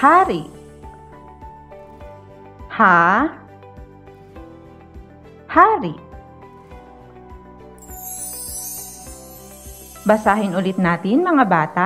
hari. Ha, hari. Basahin ulit natin mga bata.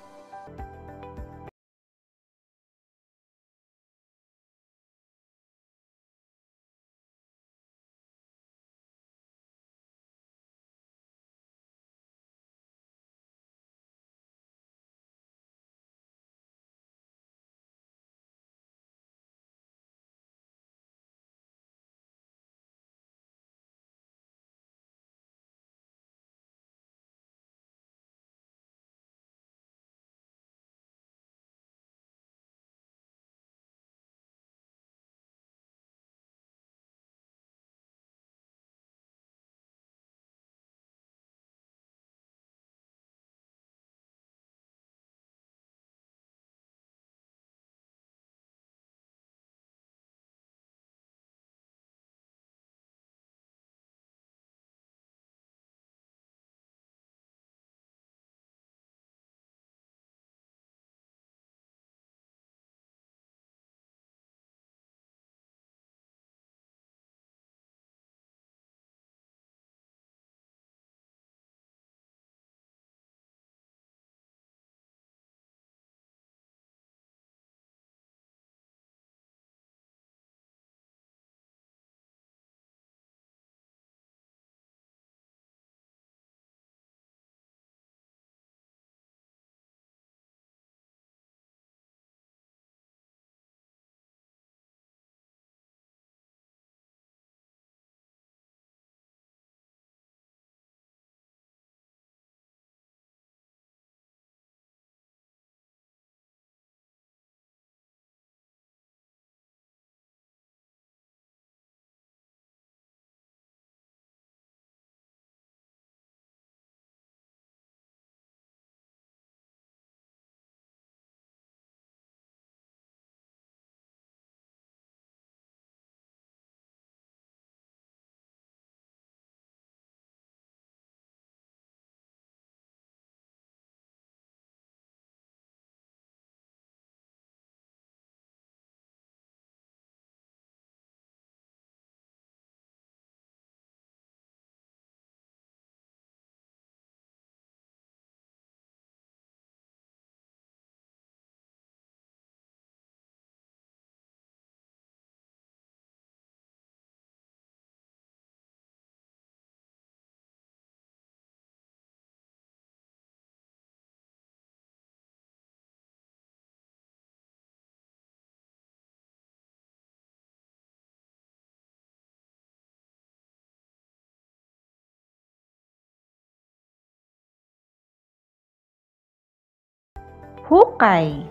Hukay,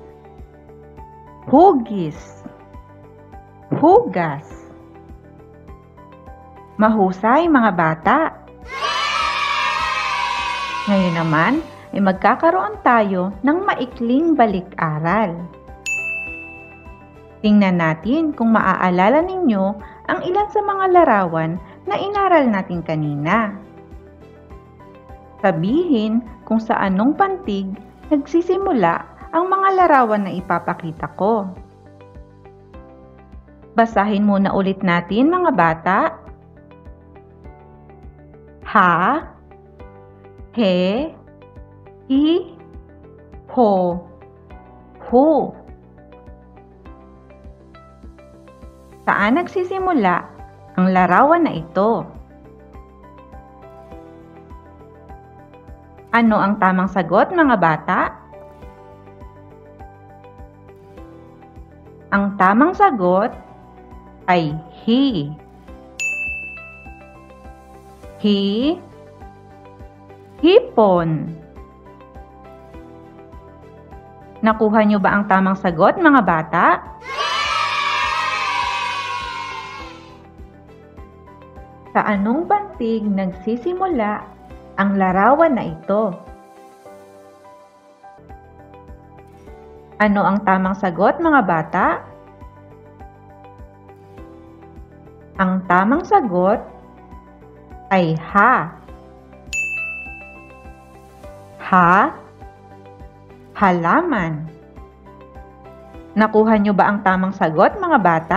hugis, hugas. Mahusay mga bata. Ngayon naman ay magkakaroon tayo ng maikling balik-aral. Tingnan natin kung maaalala ninyo ang ilan sa mga larawan na inaral natin kanina. Sabihin kung sa anong pantig nagsisimula ang mga larawan na ipapakita ko. Basahin muna ulit natin mga bata. Ha, he, hi, ho, hu. Saan nagsisimula ang larawan na ito? Ano ang tamang sagot mga bata? Ang tamang sagot ay he. He, hipon. Nakuha niyo ba ang tamang sagot mga bata? Sa anong pantig nagsisimula ang larawan na ito? Ano ang tamang sagot mga bata? Ang tamang sagot ay ha. Ha, halaman. Nakuha niyo ba ang tamang sagot, mga bata?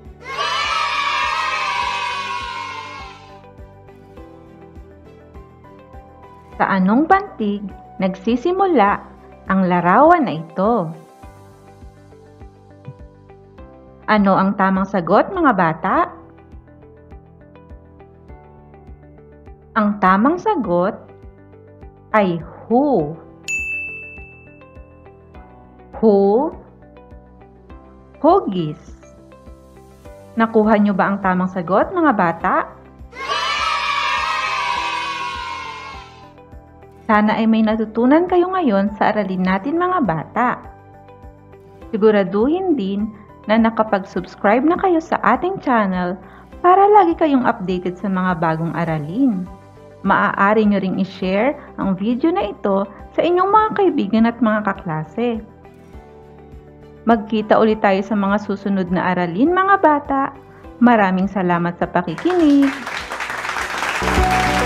Sa anong bantig nagsisimula ang larawan na ito? Ano ang tamang sagot, mga bata? Ang tamang sagot ay who. Who? Hugis. Nakuha niyo ba ang tamang sagot, mga bata? Sana ay may natutunan kayo ngayon sa aralin natin, mga bata. Siguraduhin din na nakapag-subscribe na kayo sa ating channel para lagi kayong updated sa mga bagong aralin. Maaari nyo ring i-share ang video na ito sa inyong mga kaibigan at mga kaklase. Magkita ulit tayo sa mga susunod na aralin, mga bata. Maraming salamat sa pakikinig.